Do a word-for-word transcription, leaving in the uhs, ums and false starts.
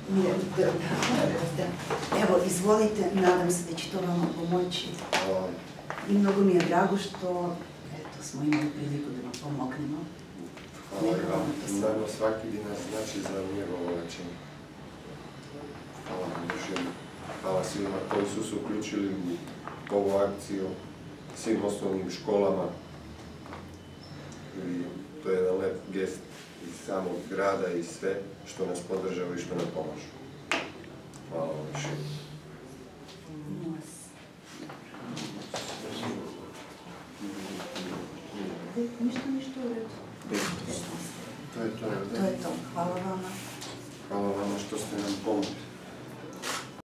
Evo, izvolite, nadam se da će to vama pomoći. I mnogo mi je drago što smo imali priliku da vam pomognemo. Hvala i vam. Naravno, svaki dinar znači za njegovo lečenje. Hvala vam još jednom. Hvala svima koji su se uključili u ovu akciju, svim osnovnim školama. To je jedan lep gest iz samog grada i sve što nas podržava i što nam pomažu. Hvala vam još jednom. Ništa, ništa u redu. To je to. To je to. Hvala vama. Hvala vama što ste nam pomogli.